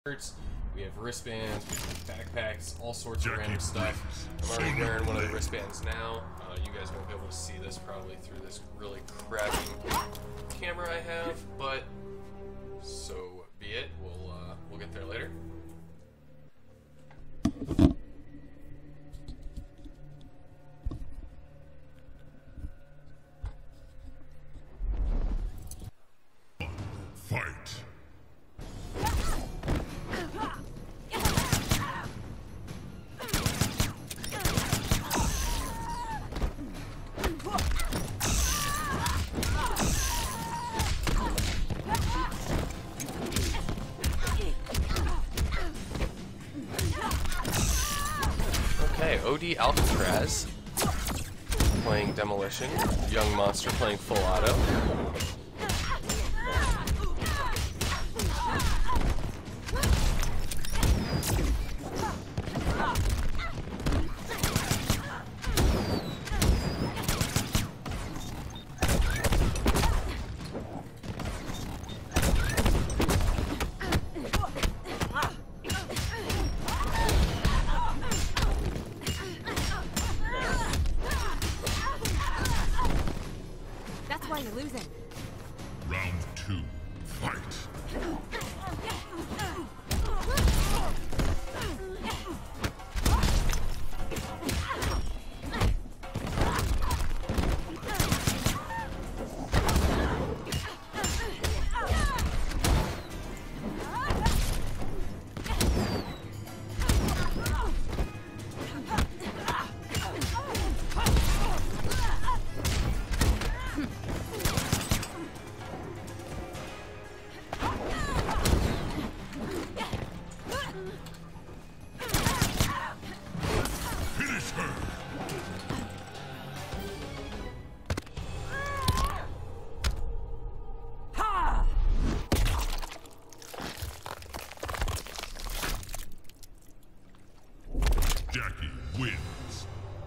We have wristbands, we have backpacks, all sorts of random stuff. I'm already wearing one of the wristbands now. You guys won't be able to see this probably through this really crappy camera I have, but so be it. We'll get there later. Fight. Okay, OD Alcatraz playing Demolition, Young Monster playing Full Auto. Why you're losing. Round 2. Fight. Jackie wins.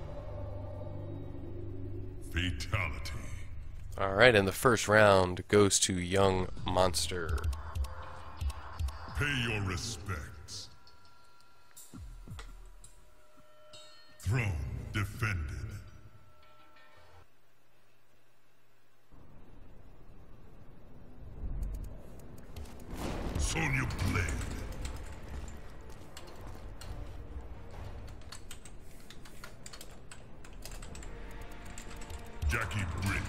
Fatality. Alright, and the first round goes to Young Monster. Pay your respects. Throne defended. Sonya Blade. Jackie Briggs.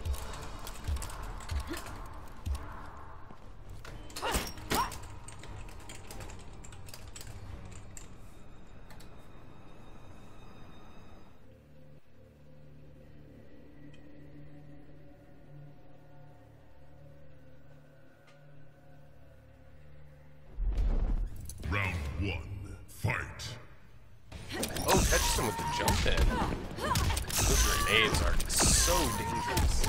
Round 1. Fight. Oh, catches him with the jump in. Those grenades are so dangerous.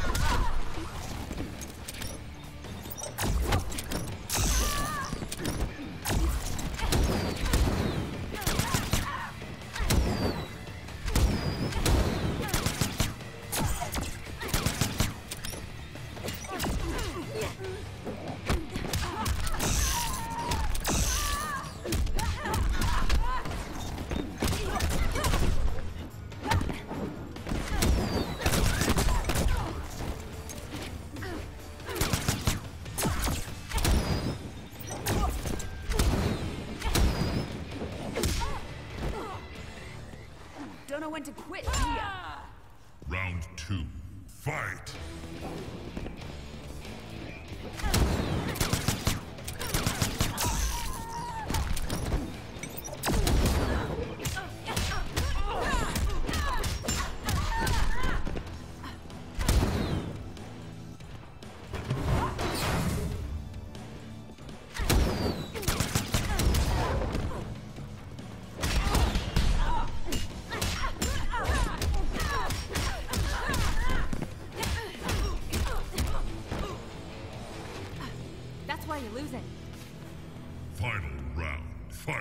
Don't know when to quit, do ya? Round 2. Fight. That's why you're losing. Final round. Fight.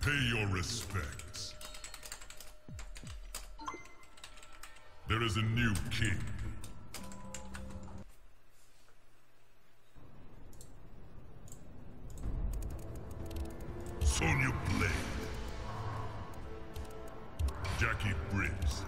Pay your respects. There is a new king. Sonya Blade. Jackie Briggs.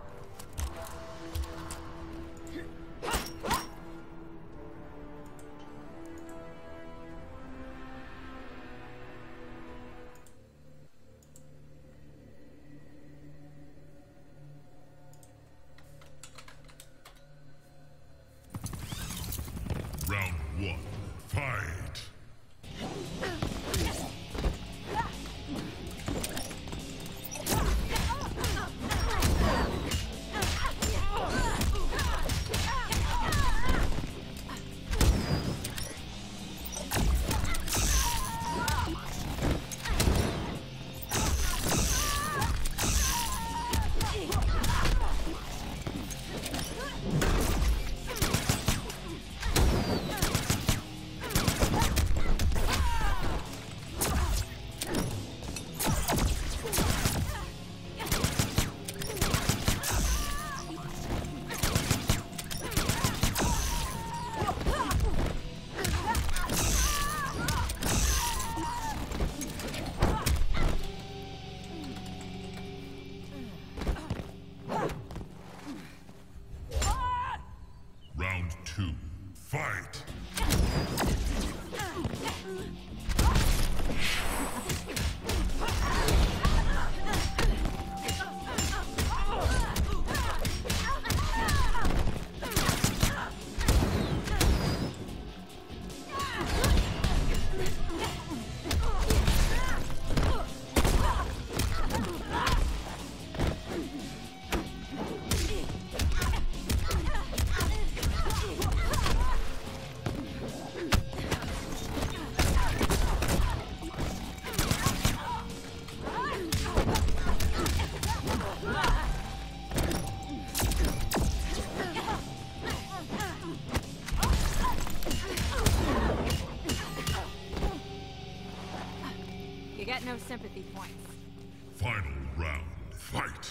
Round 1. Fight! Round 2. Fight! You got no sympathy points. Final round. Fight!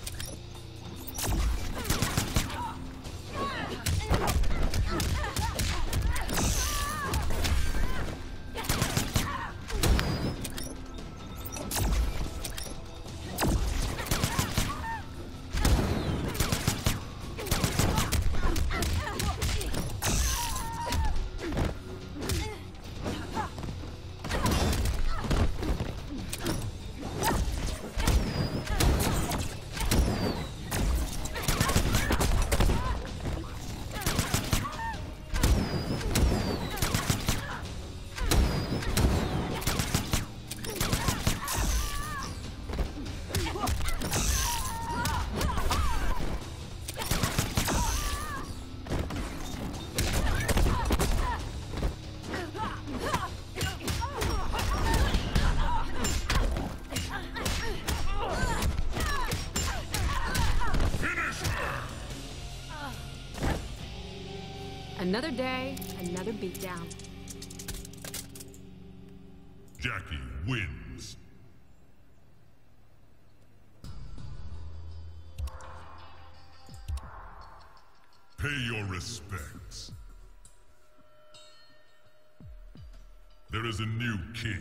Another day, another beatdown. Jackie wins. Pay your respects. There is a new king.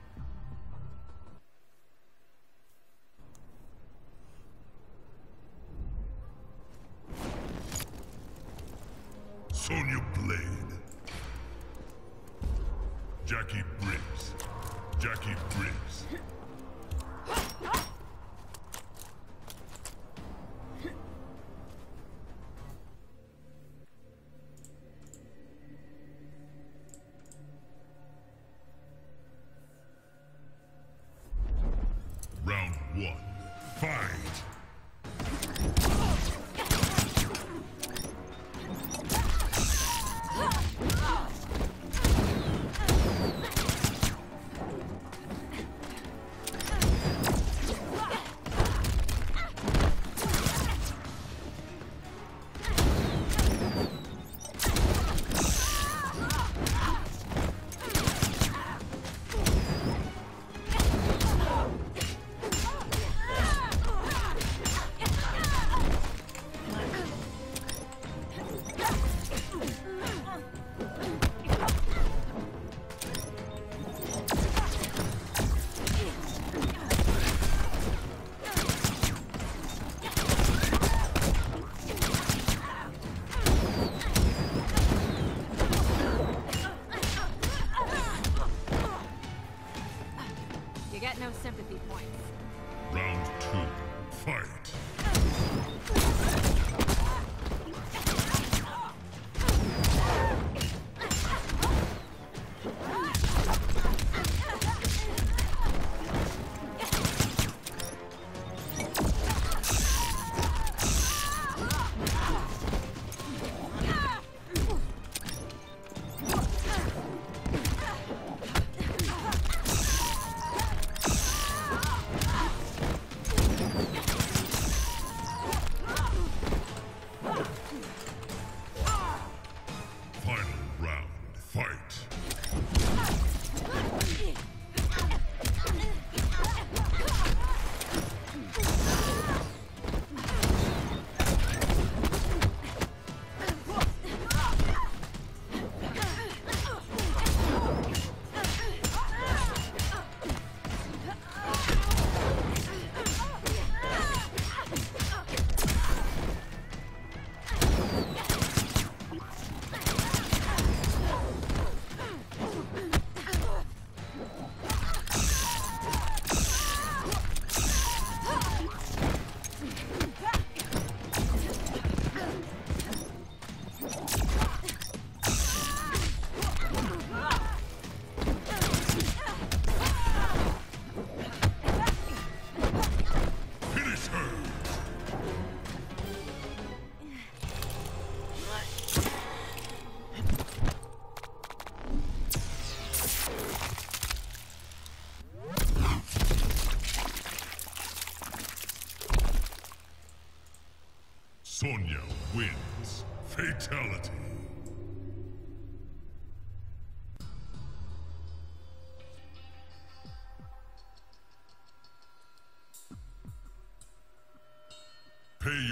Sonya Blade. Jackie Briggs. Jackie Briggs. Round 1. Fight!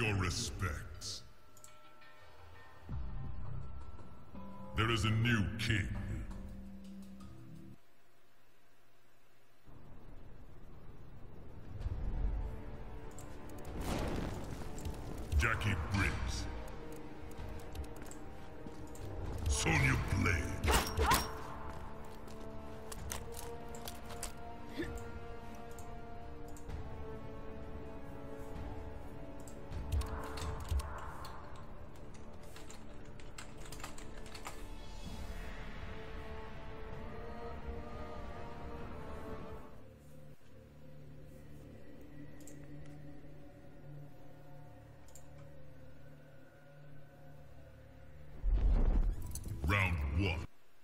your respects. There is a new king. Jackie Briggs. Sonya Blade. Round one.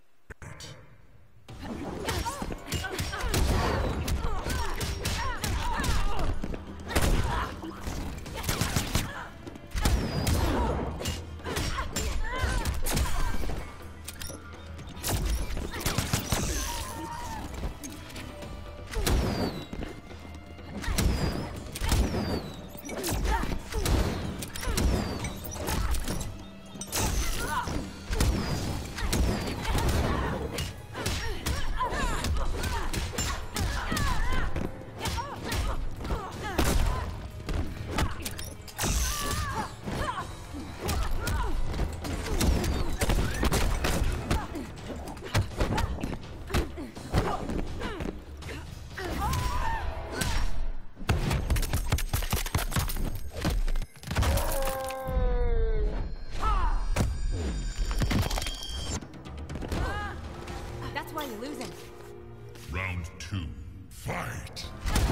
That's why you're losing. Round two. Fight!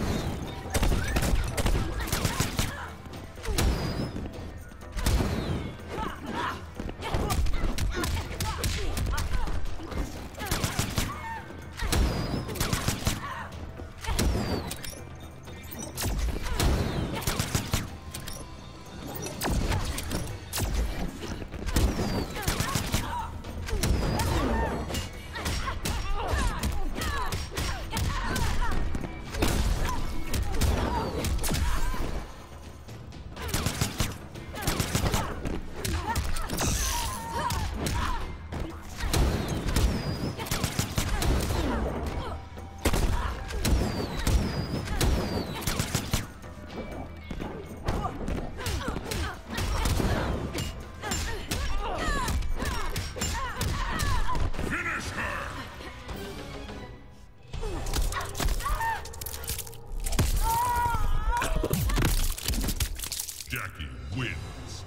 Jackie wins.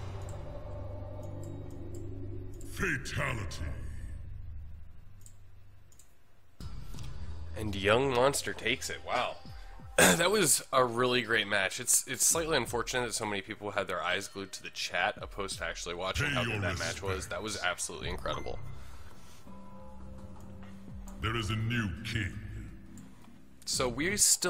Fatality. And Young Monster takes it. Wow. That was a really great match. It's slightly unfortunate that so many people had their eyes glued to the chat opposed to actually watching how good that match was. That was absolutely incredible. There is a new king. So we still